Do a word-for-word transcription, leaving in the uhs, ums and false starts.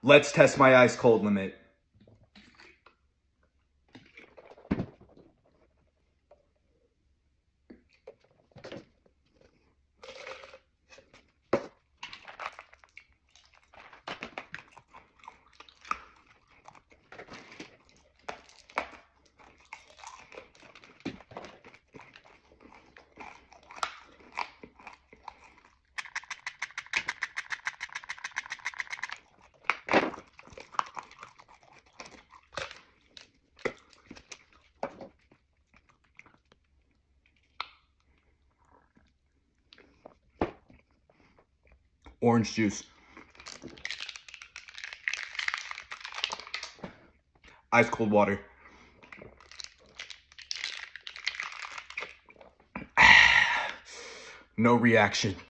Let's test my ice cold limit. Orange juice. Ice cold water. No reaction.